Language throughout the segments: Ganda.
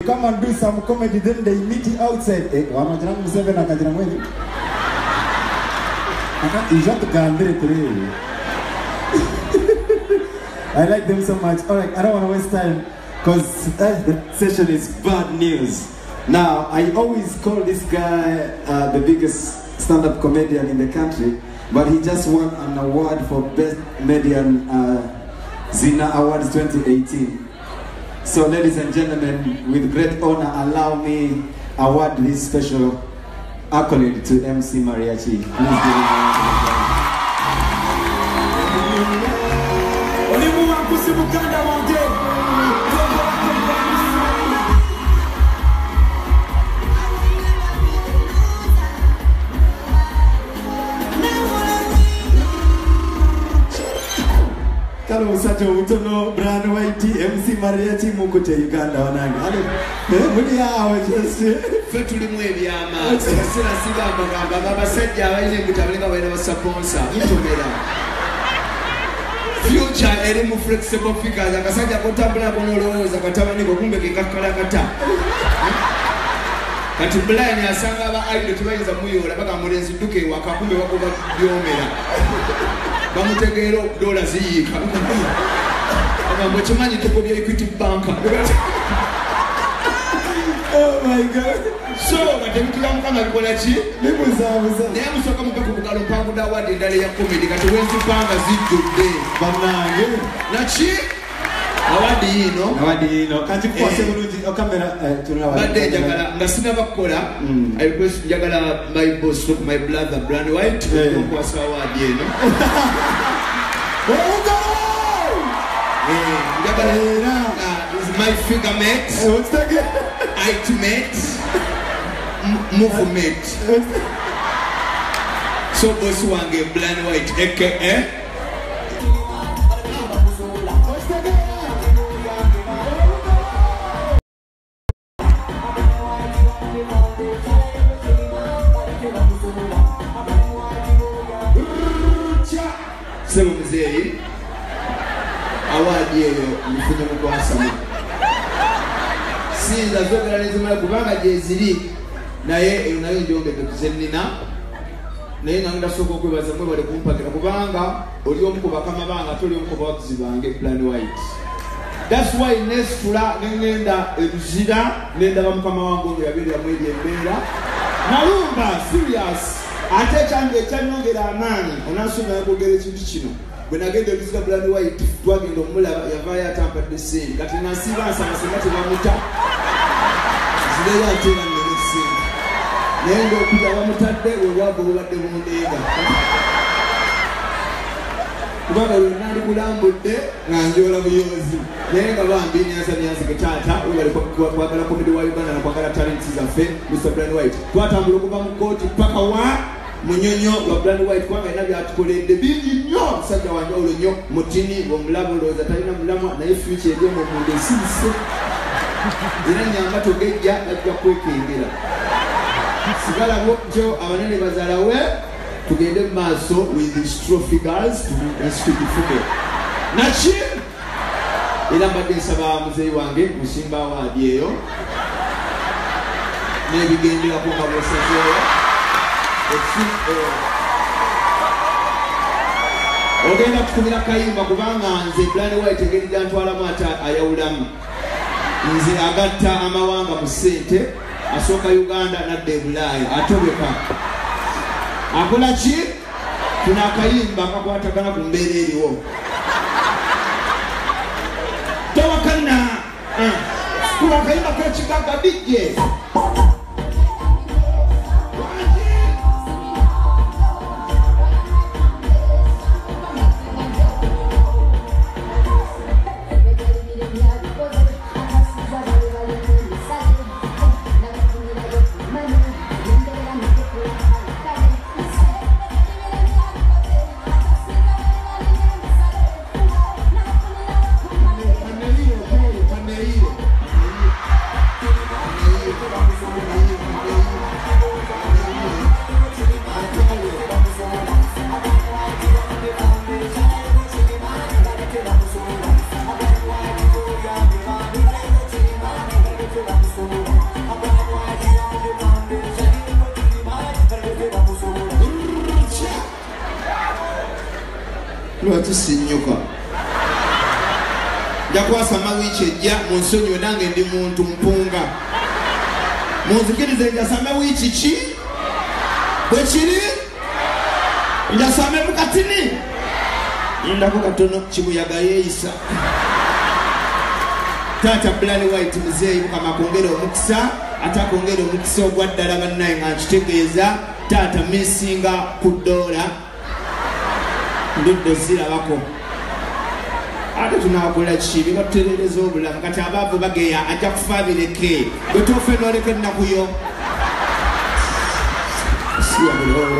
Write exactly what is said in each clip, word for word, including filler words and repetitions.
come and do some comedy, then they meet you outside. Eh, wana jana msebe na kajana mweni. Aka ija tukandire tere. I like them so much. All right, I don't want to waste time because uh, the session is bad news. Now, I always call this guy uh, the biggest stand-up comedian in the country, but he just won an award for Best Median uh, Zina Awards twenty eighteen. So, ladies and gentlemen, with great honor, allow me award this special accolade to M C Mariachi. Please give him a round of applause. Kalo Sato Utono, Brand White, M C Mariachi, Mukote, Uganda, Wananga. Muni hawa just Fetuli mwebi ama Sila sila mbagamba Baba Sedja waile mutablika wena wa sponsor Itomera Future elimu flexible figures Akasaja kutambula konoloza Katamani kumbe kikakala kata Kati Brian asanga aba idol tubayiza muyola Baka mulenzi duke wakakumbe wakoba byomera Bamutegero dola ziyika Baba mwechimanyi tukobya Equity Bank. Oh my God. So, katemikila mkanga bikola chi? Nibuza, buza. Naye musoka mupeko bukalo mpangu da wadi ndale ya comedy kati wenzi panga zijjudde. Banange. Nachi? Awadi yino. Awadi yino. Kanti kukwase bulungi kamera tuna wadi. Badde njagala nga sinabakola. I request njagala my boss, my brother, Brand White. Nkwasa awadi yino. Njagala my figure mate. What's that again? Ultimate movement. So boss wange Brand White aka Sema mzee awadi yeyo mfuje mkwasa Sinza zogera nezimala kubanga jeziri naye nayo njombe tuzenina naye nangenda soko kwebaza mwe bale kumpakira kubanga oli omukuba kama banga toli omukuba wakuzibange Brand White. That's why nesfula ngenda ebuzira nenda bamukama wangu yabiri ya mwezi embera nalumba serious ate change chanyongera amani onasoma yakogera ekintu kino bwe nagenda ebuzira Brand White twagenda omulaba yavaayo atampadde sente kati nasiba nsanga senga tebamuta Zidela atera nesi. Nendo okuja bamutadde olwabo obadde mundeega. Kubanga lwenali kulambudde nga njola buyozi. Naye nga bambi nyanza nyanza taata webali kwagala comedy wa Uganda na kwagala talents zaffe Mister Brand White. Twatambula okuva mu kooti paka wa munyonyo wa Brand White kwanga ina byatukoledde bingi nnyo musajja wanjawulo nnyo mutini omulabo olowooza talina mulamwa naye future eri omwo munda esirise. Zina nyamba togejja ajja kwekengera. Sigala bokyo abanene bazala we tugende maaso with the trophy girls to speak fuke. Nachi ila mbadde nsaba muzeyi wange musimba awadi eyo n'ebigendera ku nga bwosazeeyo ogenda kutumira kayimba kubanga nze Brand White engeri gyantwalamu ate ayawulamu nze agatta amawanga mu ssente asooka Uganda nadde e Bulaaya atobeka akola ki tuna akayimba akakwatagana ku mbeera eriwo towakana kuna akayimba kekigagga dijje lwaki sinnyuka nja kwasama wiiki ejja mu nsonyiwe nange ndi muntu mpunga munzikirize njasame wiiki ki bwe kiri njasame mukatini ndako katono kibuyaga yeeyisa taata Bland White muzeeyi mukama akwongere omukisa ate akwongere omukisa ogwa ddala bannaye nga nkitegeeza taata misinga ku ddoola ndudde zirabako ate tunakola ki bibatutereereza obulamu kati abaavu bageya ajja kufa bireke bwe tofe nooleka ennaku yo siyabulowo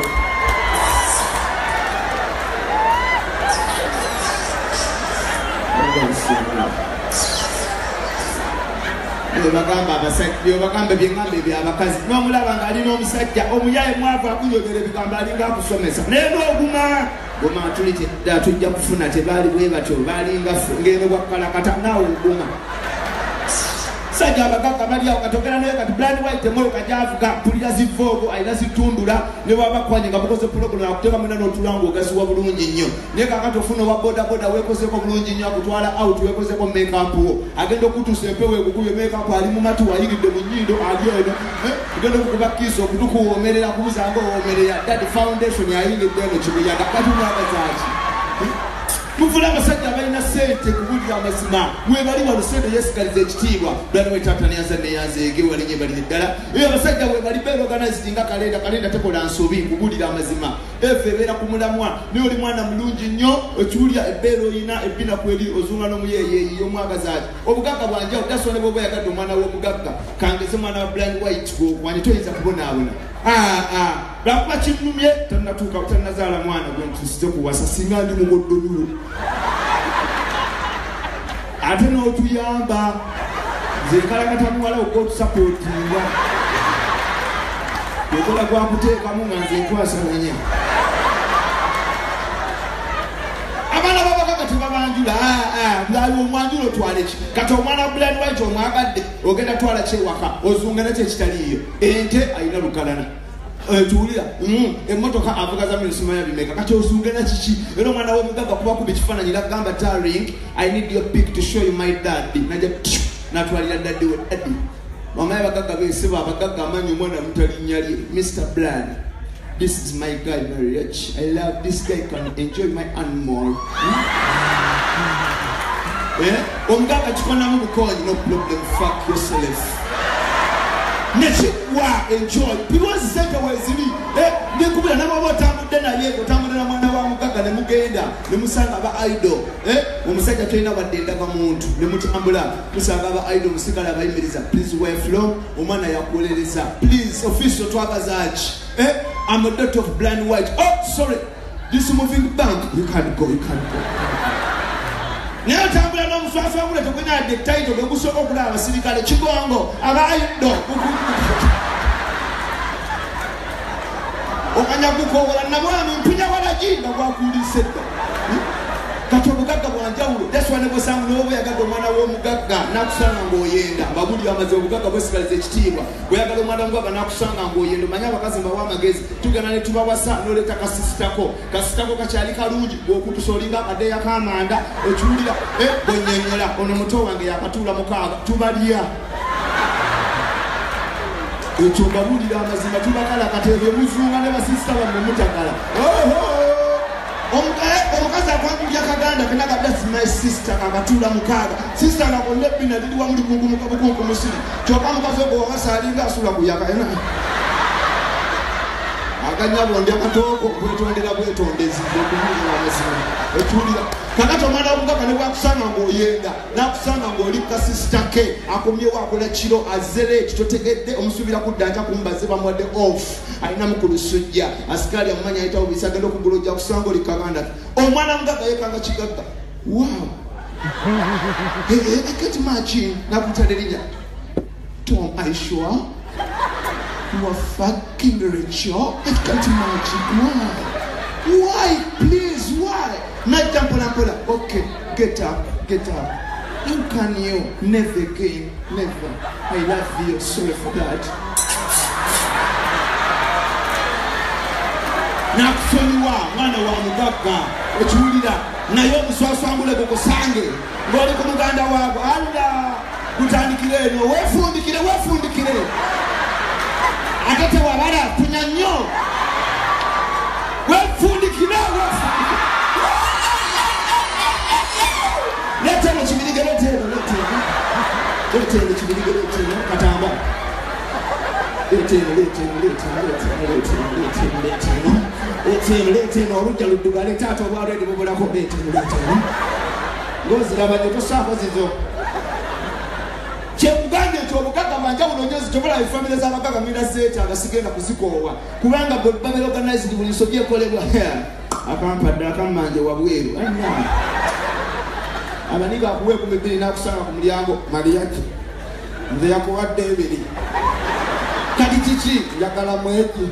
bagamba abasajja byobagamba byeŋŋamba ebyabakazi n'omulaba ng'alina omusajja omuyaye mwavu akunyogera ebigambo alinga akusomesa naye n'oguma guma tulite ddala tujja kufuna tebaali bwe batyo baalinga ngeno bwakkalakata naawe oguma sajja abagagga bali awo katogera naye kati Bland White emotoka gy'avuga mpulira zivoogo alina zitundula ne baba bakwanye nga bukoze pulogulamu akuteeka mwena n'otulanga ogasiwa bulungi nnyo naye kakati ofuna owa bodaboda weekozeko bulungi nnyo akutwala out weekozeko make-up wo agenda okutuusa empewo egugubye make-up ali mu matu ayiridde mu nnyindo ali eno tugenda okukuba kiisa okutukuwoomerera kubuza nga owoomerera dadi foundation ayiridde eno kibuyaga kati mwagazaaki muvula abasajja abalina sente kubulira amazima mwebali wano sente yesigaliza ekitiibwa Bland White taata neyaza neyazeege walinye balire ddala eyo abasajja webali beorganized nga kalenda kalenda tekola nsobi kubulira amazima efe ebeera ku mulamwa naye oli mwana mulungi nnyo okiwulira ebbeera oyina ebbina kweri ozunga n'omuyeeyeeyi y'omwagazaaki obugagga bwanjawo tasone bwoba yagadde omwana w'omugagga kangeze mwana wa Bland White gwokwanye toyinza kubonaabona lwakuba kinnumye tannatuuka tannazaala mwana gwe ntusize kuwasa singa ndi mugoddonyulo ate n'otuyamba nze nkalagata muwala ogga otusapootinga yekola gwakuteekamu nga nze nkwasaganya abaana babagaga tebabanjula bwali omwanjula otwaleki kati omwana wa Bland White omwagadde ogenda twala kyewaka ozunga nakyo ekitaliiyo ente ayina lukalana tuwulira emmotoka avuga za minisima yabimeka kati ozunge na kiki era omwana w'omugagga kuba kuba ekifaananyi nagamba darling I need your pic to show you my daddy naja natwalira daddy we daddy mama y'abagagga beesiba abagagga amanyi omwana mutalinnya lye Mister Bland, this is my guy Marriage. I love this guy, can enjoy my animal. Yeah? Omugagga kikonamu bukonyi, no problem, fuck yourself. Nechikwa enjoy because sente wezili eh ndikubira nabo batambudde naye otambudde na mwana wa mugagga ne mugenda ne musanga ba idol eh omusajja tulina badenda ka muntu ne mutambula musanga ba idol musigala abayimiriza please wear flow omwana yakulereza please official twagazachi eh I'm a daughter of Bland White. Oh sorry, this moving bank you can't go, you can't go. Naye tambula n'omuswafa wule tokwenya dictator begusoka okulaba abasirikale kigongo abayido okanya kukowola nabwami mpunya walajinga gwakulise dda kati obugagga bwanjawulo that's why nebosanga n'oba yagadde omwana w'omugagga nakusanga ng'oyenda babuli amaze obugagga bwesigaliza ekitiibwa bweyagala omwana w'omugagga nakusanga ng'oyenda omanye abakazi mbawa amagezi tugenda ne tubawasa n'oleeta kasisitako kasisitako kakyali kalungi bw'okutusa olinga akadeeya k'amanda okiwulira bwenyenyera ono muto wange yakatuula mukaaga tubalya ekyo mbabulira amazima tubagala kateebye muzunga ne basisita bammwe mutagala omukazi akwangulya kaganda kenaga that's my sister kakatuula mukaaga sister ngakonna ebbina liri wamuli bukunkumusiri kyokka mukazi ogwo wawasa alinga asula kuyaka ena aganyabo ndi akatooko bwetondera bwetondezi okubulira amazima ekiwulira kakati omwana w'omugagga ne bwakusanga ng'oyenda nakusanga ng'oli kasisita ke akomyewo akola kiro azere eki totegedde omusuubira kudda ata kumbaze bamwadde off alina mukulusujja asikaali amumanya ayitawo bisi agenda okugula ojja kusanga oli kaganda omwana w'omugagga yekanga kigagga wow I can't imagine nakutala erinnya Tom, are you sure? You are fucking Rachel? I can't imagine. Why? Why? Please, why? Not jump on. Okay, get up, get up. How can you? Never again, never. I love you. Sorry for that. nakusonyiwa mwana wa mugagga ekiwulira naye omuswaswangule gukusange ng'oli ku muganda waabwe alla gutandikire eno weefundikire weefundikire ate tewabala tunya nnyo weefundikire weefundikire leteno kibirige leteno leteno leteno kibirige leteno katamba leteno leteno leteno leteno leteno leteno leteno leteno leteno olujja ludduga letaata obwalwedi bubulako leteno leteno ng'oziraba nyo tosaako zizo kyemugambye nti obugaga banjawulo nnyo zitobula efamire z'abagaga mwina zeetaaga sigenda kuzikoowa kubanga babel organized buli nsobi ekolebwa akampadde akammanje wabweru amaniga akuwe ku mibiri n'akusanga ku mulyango maliyaki nze yakuwadde ebiri kati kiki njagala mweki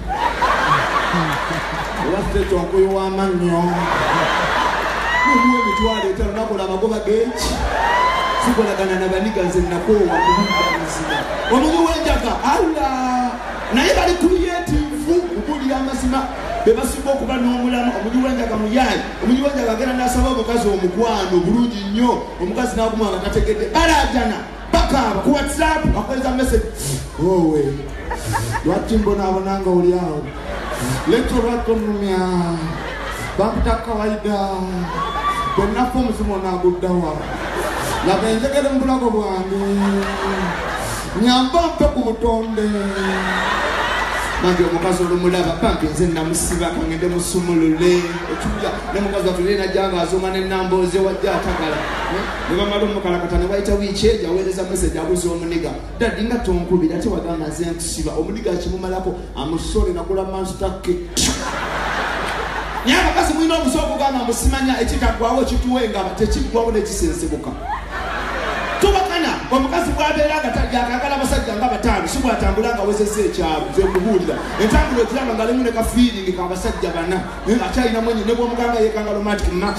oba siteeti onkuyo w'amannyo muguwa emitwalo etaano nakola amagoba g'eki sikolagana na baniga nze nakoowa kubudamazima omugi w'enjaga alla naye bali creative okuwulira amazima bebasinga okuba n'omulama omugi w'enjaga muyayi omugi w'enjaga agenda n'asaba omukazi omukwano bulungi nnyo omukazi n'aguma nga tategedde balajana bakaaba ku whatsapp akoleza message owe lwaki mbonaabona nga oli awo leto lwatonumya bampita kawaida bwenafa omuzimu onaaguddawa laba enjegere mu bulago bwange nyamba mpe ku butonde nange omukazi olumulaba bampi nze namusiba kangende musumulule ekibuya ne mukazi watulire najjanga azoma n'ennambooze wajja atagala ne bamala omukalakata ne wayita wiiki ejo aweereza meseji abuuza omuniga daddi nga tonkubira ate wagamba nze nkusiba omuniga akimumalako amusole nagula mansitakke naye abakazi mulina obusobo okugamba musimanya ekitaggwawo ekituwenga tekiggwawo n'ekisensebuka tubakana omukazi bwabeera nga yakagala abasajja nga bataano si bwatambula nga awezezza ekyalo zekubuulira entambula okiraba nga limu ne kafiiringi kabasajja bana akyalina mwenyi ne bwomuganga yekanga romantic max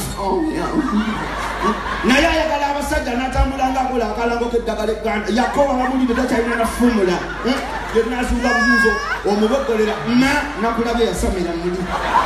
naye ayagala abasajja n'atambula nga akola akalango k'eddagala egganda yakowa bamulinde takyalina na fumula yenazuula buzuzo omubogolera ma nakulabe yasamira muli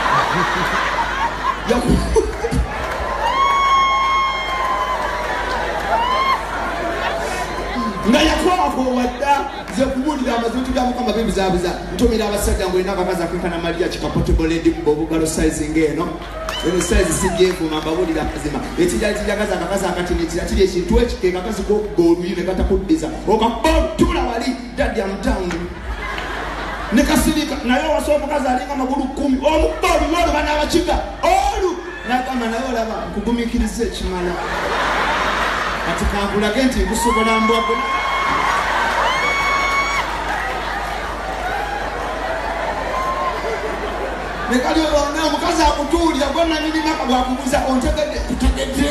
nga yakwakowadda ze kubulira amazintu ga mukama bebizabuza ntumira abasajja ngo ina akazi akekana Maria chikapotable lady obugalo size ngeno eno size sigefu mababulira akazima ekijali kijagaza akakazi akati nekira kiri ekintu ekikeka akazi ko goluyire kata kuddiza okabotula wali dadi amtangu nekasirika nayo waso mukazi alinga magulu kumi omubolu lolo bana abakiga olu nakama nayo laba kugumikiriza ekimala ati kankulaga nti nkusobola mbwago nekali olona omukazi akutuulira gonna nininaka bwakubuuza ontegedde kutegedde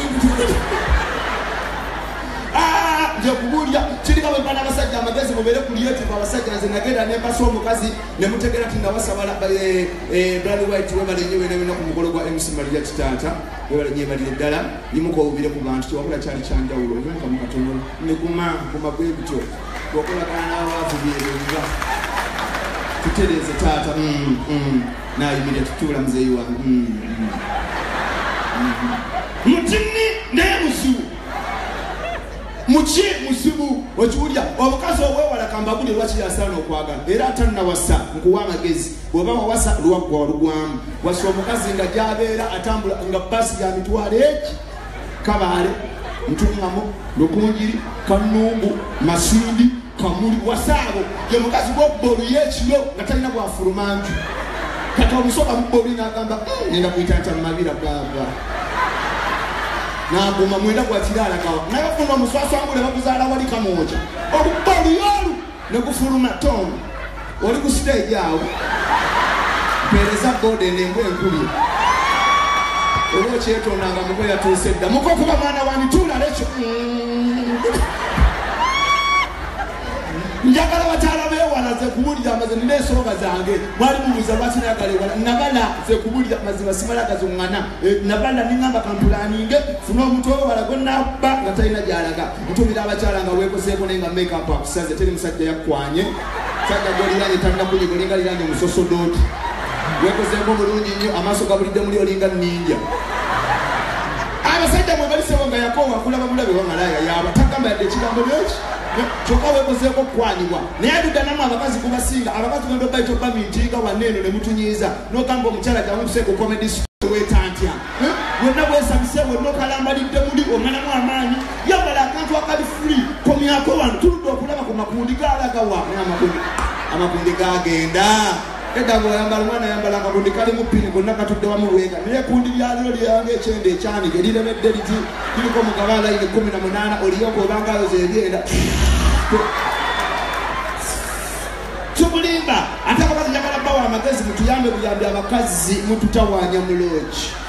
nje kubuulira kirika bwe bana abasajja amagezi mubeere creative abasajja nze nagenda nembasa omukazi ne mutegera ti ndawasabala Brad White webale nnyo wena wena ku mukolo gwa M C Maria Kitaata webale nyebalire ddala nimukowubire ku bantu kiwabula kyali kyanjawulo nka mukatono ne guma guma bwe bityo bwokolagana n'abaavu byebenga tutereze taata nayimirira tutuula muzeeyi wange mutini naye musibu muki musibu okiwulya omukazi owewala kambabuli lwaki yasaana okwagala era atannawasa nkuwa amagezi bw'oba wawasa luwaggwa olugwamu wasa omukazi nga gyabeera atambula nga basi ya mitwalo eki kabaale ntuŋŋamo lukunjiri kannungu masindi kamuli wasaabo ye mukazi gw'obba oluye ekiro nga talina bwafulumanju kati omusoka mubba oli n'agamba nenda kuyita ntamumabira baba naguma mwenda gwakiralagawa naye ofuna omuswaswangule bakuzaala wali kamwoja olubba oluyolu negufuluma tom oli ku stage awo mpeereza boden embwa enkuli oba okyetondanga mukwe yatuuse dda mukokuba mwana wani tuulalekyo njagala bakyala beewala ze kubulira amaze nina ensonga zange mwali mubuuza lwaki nayagala ewala nabala ze kubulira mazima simala gazuŋŋana nabala niŋŋamba kampulaninge funa omuntu owewala gwe nabba nga talina gyalaga ntumira abakyala nga weekoseeko naye nga makeup akusaze teri musajja yakkwanye sajja goliranye talina kunyiga olinga liranye omusosodooti wekozeeko bulungi nnyo amaaso gabulidde muli olinga ninja abasajja mwe balisewo nga yakoowa kulaba mulabe wangalaaya yaaba tagamba yadde ekigambo byeki kyokka wekozeeko okukwanibwa naye adudanamu abakazi kubasinga abakazi gendo bayita obba mintiiga wanneeno ne mutunyiiza n'ogamba omukyala jamukuse ku comedy wetantya wonna bwesabise wonna okalambalidde muli omanamu amaanyi yambala akantu akali fuli komyako wano tuludde okulaba ku makundi galagawa amakundi gagenda eddaga oyambala omwana yambala akakundi kali mu ppini gonna katudde wamu lwega naye kundi lyaliro lyanga ekyende ekyanike liremedde liti kiriko mugaba layini kumi na munaana oliyoko obanga ayoza ebyenda tubulimba ate abakazi njagala bbawa amagezi mutuyambe buyambi abakazi mututawaanya mu loogi